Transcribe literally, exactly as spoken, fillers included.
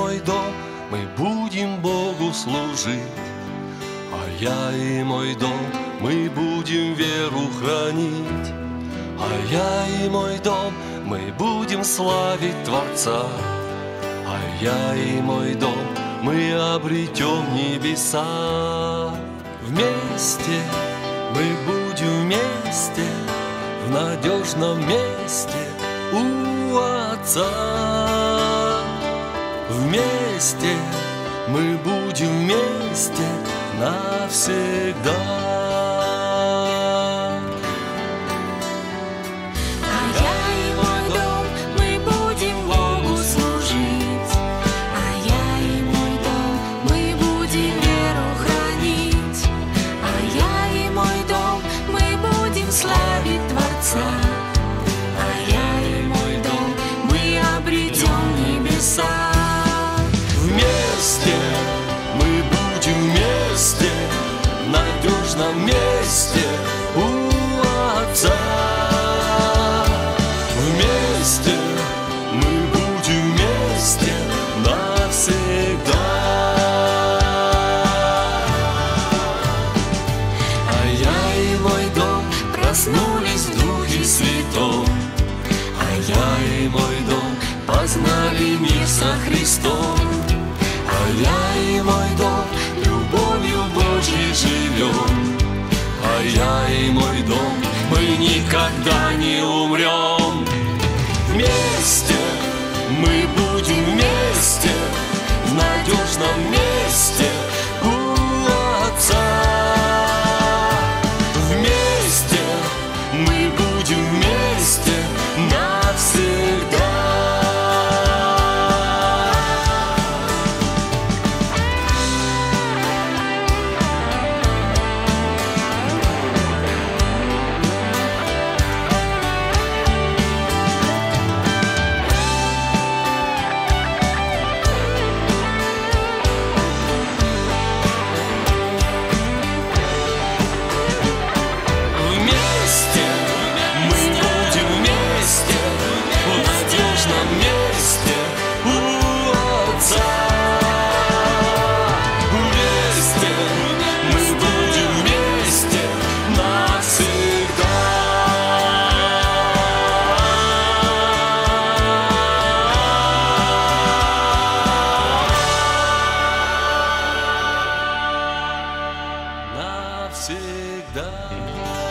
мой дом, мы будем Богу служить. А я и мой дом, мы будем веру хранить. А я и мой дом, мы будем славить Творца. А я и мой дом, мы обретем небеса. Вместе мы будем вместе, в надежном месте у Отца. Вместе мы будем вместе навсегда. Вместе мы будем вместе, в надежном месте у Отца. Вместе мы будем вместе навсегда. А я и мой дом проснулись в Духе Святом. А я и мой дом познали мир со Христом. А я и мой дом любовью Божьей живем. А я и мой дом, мы никогда не умрем. Вместе мы будем вместе, в надежном месте у Отца. Вместе мы будем вместе навсегда. Навсегда.